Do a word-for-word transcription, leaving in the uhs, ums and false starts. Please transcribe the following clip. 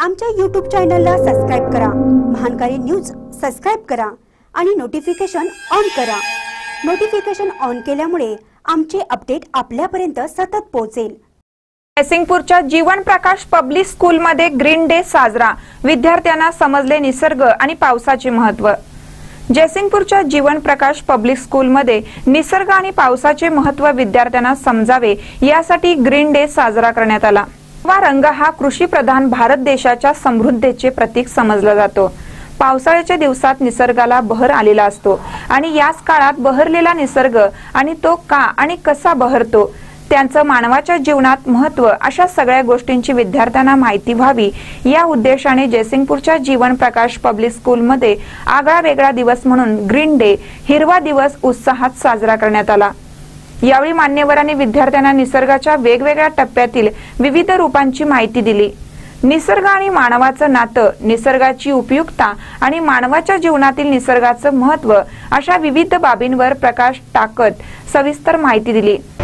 आमच्या यूट्यूब चॅनलला सबस्क्राइब करा, महानकारी न्यूज सबस्क्राइब करा आणि नोटिफिकेशन ऑन करा। नोटिफिकेशन ऑन केल्यामुळे आमचे अपडेट आपल्यापर्यंत सतत पोहोचेल। जयसिंगपूरच्या जीवन प्रकाश पब्लिक स्कूल मध्ये ग्रीन डे साजरा, विद्यार्थ्यांना समजले निसर्ग आणि पावसाचे महत्त्व। जयसिंगपूरच्या जीवन प्रकाश पब्लिक स्कूल मध्ये निसर्ग आणि पावसाचे महत्त्व विद्यार्थ्यांना समजावे यासाठी ग्रीन डे साजरा करण्यात आला। वा रंग हा कृषी प्रधान भारत देशाच्या समृद्धीचे प्रतीक समजला जातो। पावसाळ्याच्या दिवसात निसर्गाला बहर आलेला असतो आणि याच काळात बहरलेला निसर्ग आणि तो का आणि कसा बहरतो त्यांचं मानवाच्या जीवनात महत्त्व अशा सगळ्या गोष्टींची विद्यार्थ्यांना माहिती व्हावी या उद्देशाने जयसिंगपूरच्या जीवन प्रकाश पब्लिक स्कूल मध्ये आगळा वेगळा दिवस म्हणून ग्रीन डे हिरवा दिवस उत्साहात साजरा करण्यात आला। यावेळी मान्यवरांनी विद्यार्थ्यांना निसर्गाच्या वेगवेगळ्या टप्प्यातील विविध रूपांची माहिती दिली। निसर्ग आणि मानवाचं नातं, निसर्गाची उपयुक्तता आणि मानवाच्या जीवनातील निसर्गाचं महत्त्व अशा विविध बाबींवर प्रकाश टाकत सविस्तर माहिती दिली।